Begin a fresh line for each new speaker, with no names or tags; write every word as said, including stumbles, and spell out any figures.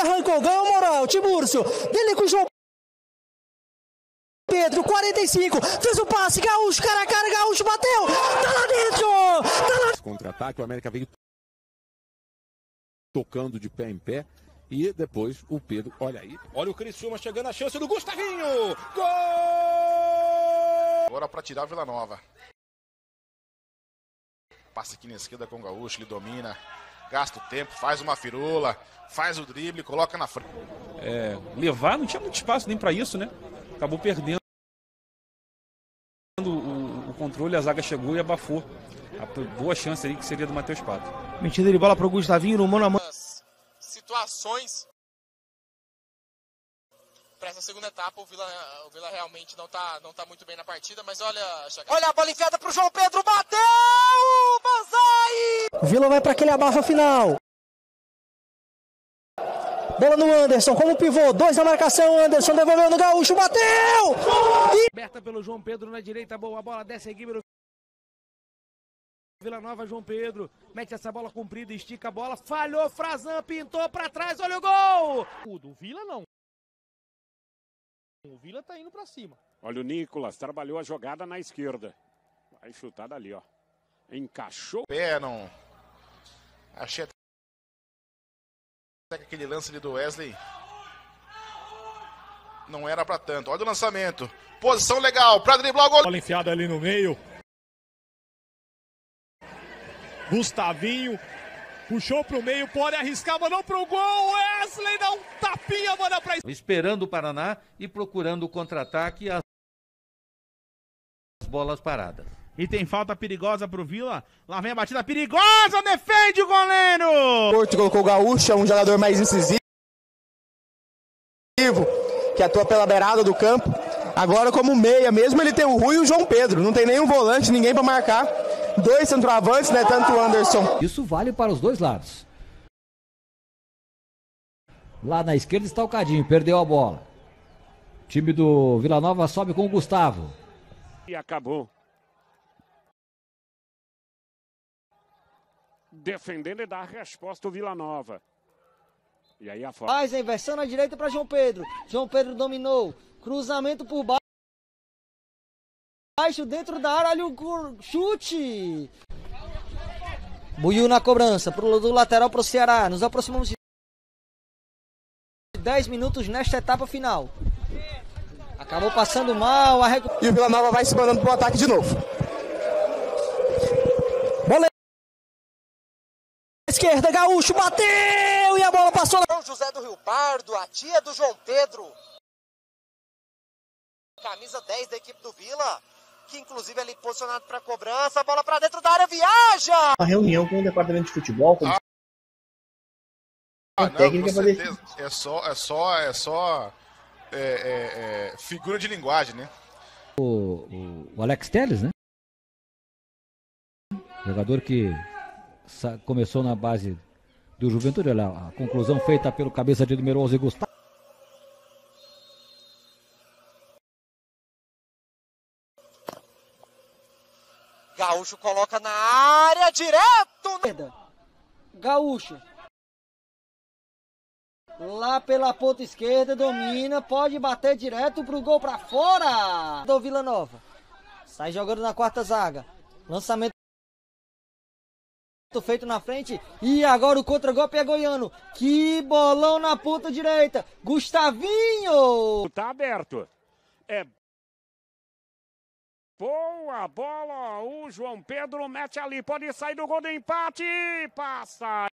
arrancou, ganhou moral, Tiburcio, dele com o João Pedro, quarenta e cinco, fez o passe, Gaúcho, cara a cara, Gaúcho bateu, tá lá dentro, tá lá...
Contra-ataque, o América veio tocando de pé em pé e depois o Pedro, olha aí, olha o Criciúma chegando, a chance do Gustavinho, gol!
Agora para tirar o Vila Nova. Passa aqui na esquerda com o Gaúcho, ele domina, gasta o tempo, faz uma firula, faz o drible, coloca na frente.
É, levar, não tinha muito espaço nem para isso, né? Acabou perdendo o, o controle, a zaga chegou e abafou. A boa chance ali que seria do Matheus Pato.
Metida de bola pro Gustavinho no mano a mano.
Situações para essa segunda etapa, o Vila, o Vila realmente não tá, não tá muito bem na partida, mas olha... Olha a bola enfiada pro João Pedro, bateu! Banzai!
O Vila vai para aquele abafa final. Bola no Anderson, como pivô, dois na marcação, Anderson devolveu no Gaúcho, bateu! E...
Aberta pelo João Pedro na direita, boa bola, desce a equipe do Vila Nova, João Pedro, mete essa bola comprida, estica a bola, falhou, Frazan, pintou pra trás, olha o gol!
O Vila não. O Vila tá indo pra cima.
Olha o Nicolas, trabalhou a jogada na esquerda. Vai chutar dali, ó. Encaixou.
Pé, não... Achei até que aquele lance ali do Wesley não era pra tanto. Olha o lançamento. Posição legal pra driblar o gol.
Bola enfiada ali no meio. Gustavinho puxou pro meio, pode arriscar, mandou pro gol. Wesley dá um tapinha, manda pra...
Esperando o Paraná e procurando o contra-ataque e as bolas paradas.
E tem falta perigosa pro Vila. Lá vem a batida perigosa, defende o goleiro!
Porto colocou o Gaúcho, é um jogador mais incisivo, que atua pela beirada do campo. Agora como meia, mesmo ele tem o Rui e o João Pedro. Não tem nenhum volante, ninguém para marcar. Dois centroavantes, né? Tanto o Anderson.
Isso vale para os dois lados. Lá na esquerda está o Cadinho, perdeu a bola. O time do Vila Nova sobe com o Gustavo.
E acabou. Defendendo e dá a resposta o Vila Nova. E aí a foto.
Faz a inversão na direita para João Pedro. João Pedro dominou. Cruzamento por baixo. Baixo dentro da área, olha o chute. Buiu na cobrança pro, do lateral pro Ceará. Nos aproximamos de dez minutos nesta etapa final. Acabou passando mal. A recu... E o Vila Nova vai se mandando pro ataque de novo. Bola esquerda, Gaúcho bateu e a bola passou
na... José do Rio Pardo, a tia do João Pedro. Camisa dez da equipe do Vila, que inclusive ali posicionado para cobrança, a bola para dentro da área, viaja!
Uma reunião com o departamento de futebol, com
ah,
a técnica
não, com certeza. É só, é só, é só é, é, é, figura de linguagem, né?
O, o, o Alex Telles, né? Jogador que começou na base do Juventude, olha a conclusão feita pelo cabeça de número onze, Gustavo.
Gaúcho coloca na área, direto!
Gaúcho. Lá pela ponta esquerda, domina, pode bater direto pro gol pra fora! Do Vila Nova. Sai jogando na quarta zaga. Lançamento feito na frente. E agora o contra-golpe é goiano. Que bolão na ponta direita. Gustavinho!
Tá aberto. É... Boa bola, o João Pedro mete ali, pode sair do gol do empate, passa.